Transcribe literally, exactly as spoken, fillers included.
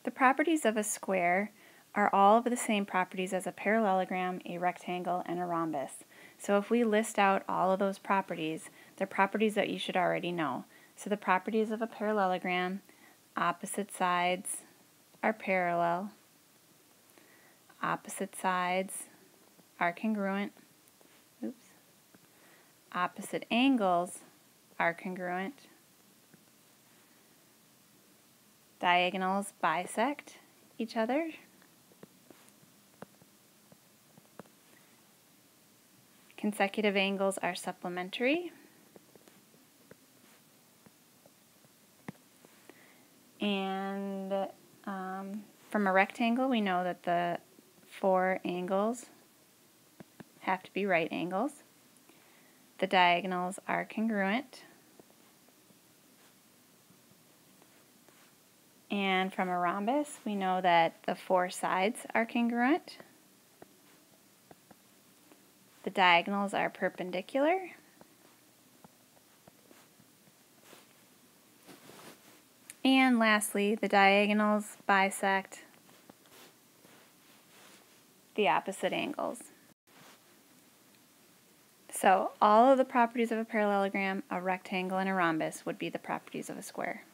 The properties of a square are all of the same properties as a parallelogram, a rectangle, and a rhombus. So if we list out all of those properties, they're properties that you should already know. So the properties of a parallelogram: opposite sides are parallel, opposite sides are congruent, oops, opposite angles are congruent, diagonals bisect each other, consecutive angles are supplementary, and um, from a rectangle we know that the four angles have to be right angles. The diagonals are congruent. And from a rhombus, we know that the four sides are congruent. The diagonals are perpendicular. And lastly, the diagonals bisect the opposite angles. So all of the properties of a parallelogram, a rectangle, and a rhombus would be the properties of a square.